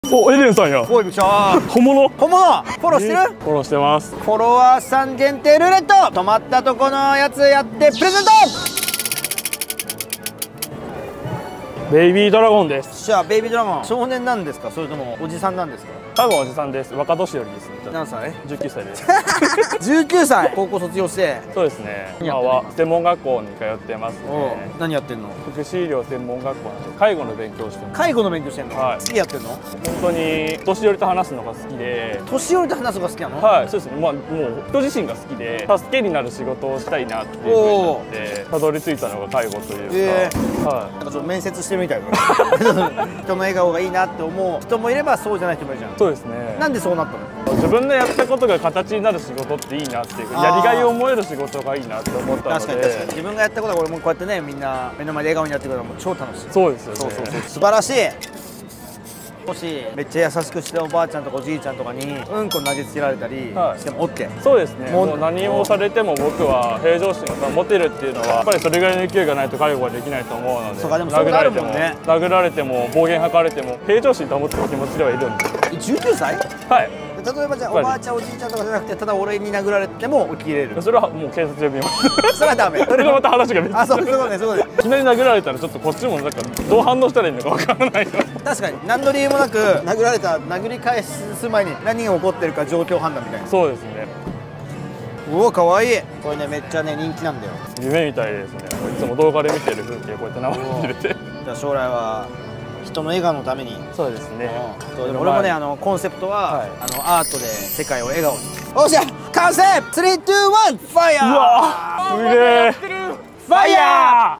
お、エレンさんや。 おい、びっくりした。 本物。 本物。フォローしてる？ フォローしてます。 フォロワーさん限定ルーレット。止まったとこのやつやってプレゼント。 ベイビードラゴンです。 じゃあベイビードラゴン、少年なんですか、それともおじさんなんですか？ 多分おじさんです。若年寄りです。 何歳 ？19歳です。 19歳。高校卒業して。 そうですね。今は専門学校に通ってますね。 何やってんの？ 福祉医療専門学校なんで介護の勉強をしてます。 介護の勉強してんの？ はい。 好きやってんの？ 本当に年寄りと話すのが好きで。 年寄りと話すのが好きなの？ はい、そうですね。まあもう人自身が好きで助けになる仕事をしたいなっていうふうになってたどり着いたのが介護というか。はい。 なんかちょっと面接してるみたいな。人の笑顔がいいなって思う人もいればそうじゃない人もいるじゃん。 そうですね。 なんでそうなったの？ 自分のやったことが形になる仕事っていいなっていうか、やりがいを思える仕事がいいなって思ったので。 確かに自分がやったことが俺もこうやってね、みんな目の前で笑顔になってくるのも超楽しい。 そうですよね。 そう素晴らしい。もしめっちゃ優しくしておばあちゃんとかおじいちゃんとかにうんこ投げつけられたりしても OK？ そうですね。もう何をされても僕は平常心が持てるっていうのはやっぱりそれぐらいの勢いがないと介護はできないと思うので、殴られても暴言吐かれても平常心保つ気持ちではいるんで。 19歳？ はい。 例えばじゃあおばあちゃんおじいちゃんとかじゃなくてただ俺に殴られても受け入れる？ それはもう警察で見ます。 それはダメ。 それはまた話が別。 あ、そうね、そうね。 いきなり殴られたらちょっとこっちもなんかどう反応したらいいのかわからない。 確かに何の理由もなく殴り返す前に何が起こってるか状況判断みたいな。そうですね。うお、かわいい。これねめっちゃね人気なんだよ。 夢みたいですね。いつも動画で見てる風景こうやって生で見れて。 じゃあ将来は人の笑顔のために。そうですね。俺もねコンセプトはアートで世界を笑顔に。おっしゃ完成。3、2、1ファイヤー。 うわーすげえ。 ファイヤー。